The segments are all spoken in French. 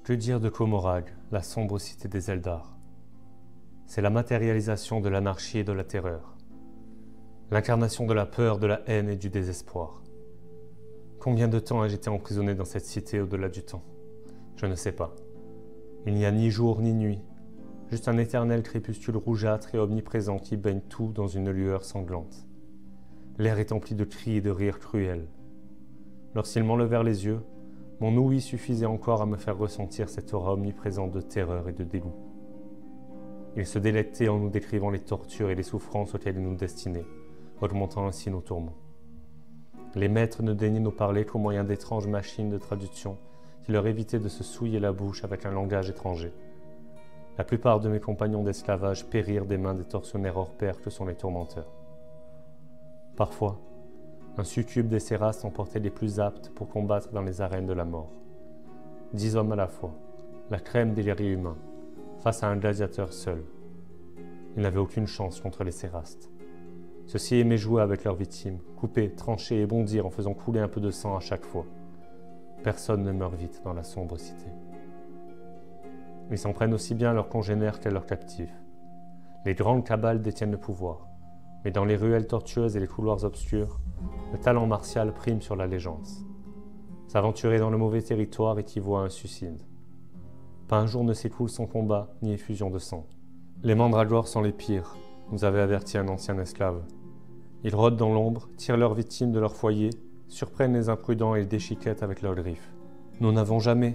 Que dire de Comorag, la sombre cité des Eldar? C'est la matérialisation de l'anarchie et de la terreur. L'incarnation de la peur, de la haine et du désespoir. Combien de temps ai-je été emprisonné dans cette cité au-delà du temps? Je ne sais pas. Il n'y a ni jour ni nuit, juste un éternel crépuscule rougeâtre et omniprésent qui baigne tout dans une lueur sanglante. L'air est empli de cris et de rires cruels. Lorsqu'ils m'enlevèrent les yeux, mon ouïe suffisait encore à me faire ressentir cette aura omniprésente de terreur et de dégoût. Ils se délectaient en nous décrivant les tortures et les souffrances auxquelles ils nous destinaient, augmentant ainsi nos tourments. Les maîtres ne daignaient nous parler qu'au moyen d'étranges machines de traduction qui leur évitaient de se souiller la bouche avec un langage étranger. La plupart de mes compagnons d'esclavage périrent des mains des tortionnaires hors pair que sont les tourmenteurs. Parfois, un succube des Cérastes emportait les plus aptes pour combattre dans les arènes de la mort. 10 hommes à la fois, la crème des guerriers humains, face à un gladiateur seul. Ils n'avaient aucune chance contre les Cérastes. Ceux-ci aimaient jouer avec leurs victimes, couper, trancher et bondir en faisant couler un peu de sang à chaque fois. Personne ne meurt vite dans la sombre cité. Ils s'en prennent aussi bien à leurs congénères qu'à leurs captifs. Les grandes cabales détiennent le pouvoir, mais dans les ruelles tortueuses et les couloirs obscurs, le talent martial prime sur l'allégeance. S'aventurer dans le mauvais territoire équivaut à un suicide. Pas un jour ne s'écoule sans combat ni effusion de sang. Les mandragores sont les pires, nous avait averti un ancien esclave. Ils rôdent dans l'ombre, tirent leurs victimes de leur foyer, surprennent les imprudents et les déchiquettent avec leurs griffes. Nous n'avons jamais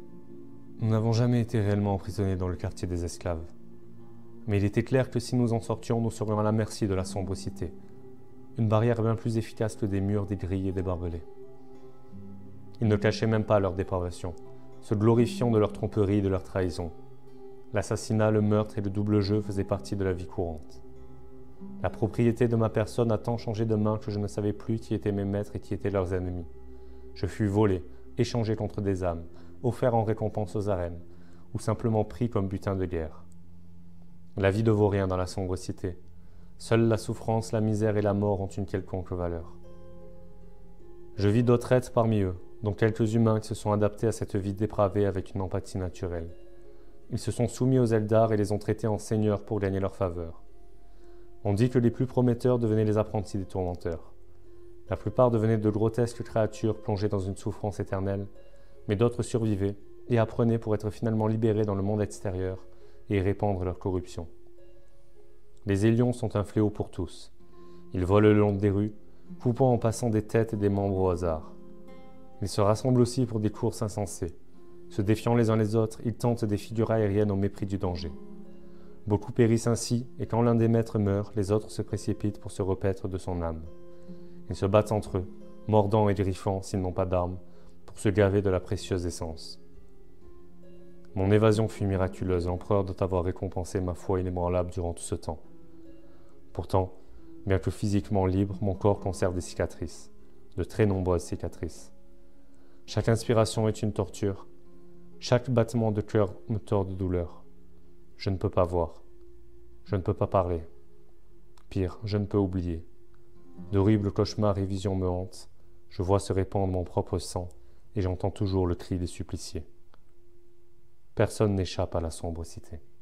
été réellement emprisonnés dans le quartier des esclaves. Mais il était clair que si nous en sortions, nous serions à la merci de la sombre cité. Une barrière bien plus efficace que des murs, des grilles et des barbelés. Ils ne cachaient même pas leur dépravation, se glorifiant de leur tromperie et de leur trahison. L'assassinat, le meurtre et le double jeu faisaient partie de la vie courante. La propriété de ma personne a tant changé de main que je ne savais plus qui étaient mes maîtres et qui étaient leurs ennemis. Je fus volé, échangé contre des âmes, offert en récompense aux arènes, ou simplement pris comme butin de guerre. La vie ne vaut rien dans la sombre cité. Seule la souffrance, la misère et la mort ont une quelconque valeur. Je vis d'autres êtres parmi eux, dont quelques humains qui se sont adaptés à cette vie dépravée avec une empathie naturelle. Ils se sont soumis aux Eldar et les ont traités en seigneurs pour gagner leur faveur. On dit que les plus prometteurs devenaient les apprentis des tourmenteurs. La plupart devenaient de grotesques créatures plongées dans une souffrance éternelle, mais d'autres survivaient et apprenaient pour être finalement libérés dans le monde extérieur et répandre leur corruption. Les Élions sont un fléau pour tous. Ils volent le long des rues, coupant en passant des têtes et des membres au hasard. Ils se rassemblent aussi pour des courses insensées. Se défiant les uns les autres, ils tentent des figures aériennes au mépris du danger. Beaucoup périssent ainsi, et quand l'un des maîtres meurt, les autres se précipitent pour se repaître de son âme. Ils se battent entre eux, mordant et griffant s'ils n'ont pas d'armes, pour se gaver de la précieuse essence. Mon évasion fut miraculeuse, l'empereur doit avoir récompensé ma foi inébranlable durant tout ce temps. Pourtant, bien que physiquement libre, mon corps conserve des cicatrices, de très nombreuses cicatrices. Chaque inspiration est une torture, chaque battement de cœur me tord de douleur. Je ne peux pas voir, je ne peux pas parler. Pire, je ne peux oublier. D'horribles cauchemars et visions me hantent, je vois se répandre mon propre sang et j'entends toujours le cri des suppliciés. Personne n'échappe à la sombre cité.